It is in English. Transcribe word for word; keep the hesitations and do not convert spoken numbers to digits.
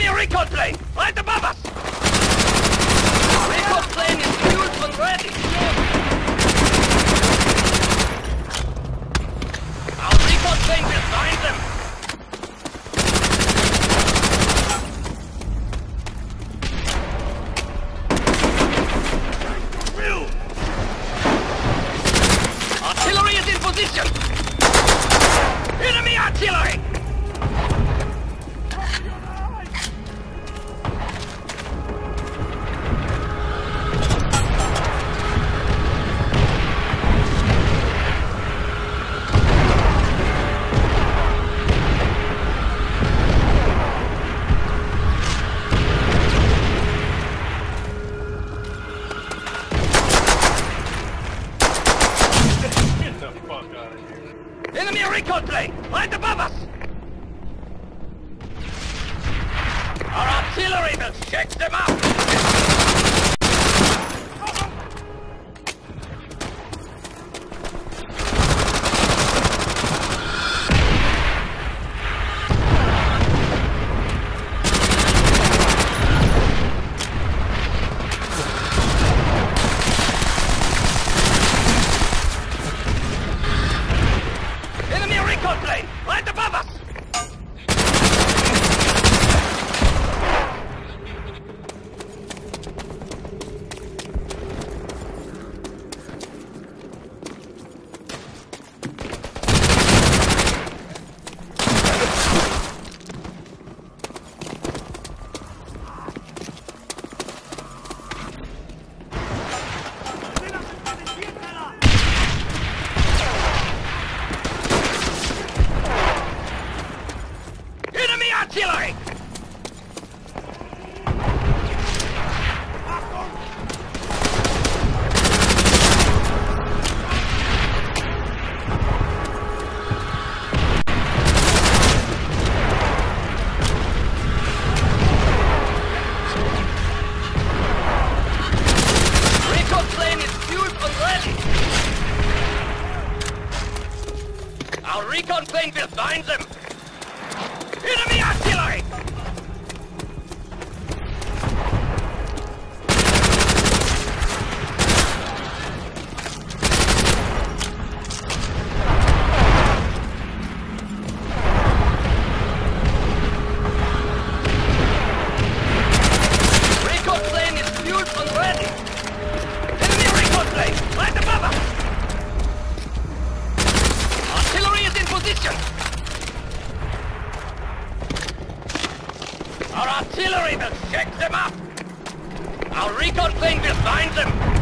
Enemy recon plane, right above us! Recon plane is fueled and ready. Our recon plane will find them. Artillery is in position. Enemy artillery! Enemy recon plane, right above us! Our artillery will shake them out! Plane, right above us! Artillery! Recon plane is fueled and ready. Our recon plane will find them. Enemy artillery! Recon plane is fueled and ready. Enemy recon plane, right above us! Artillery is in position. Our artillery will shake them up! Our recon plane will find them!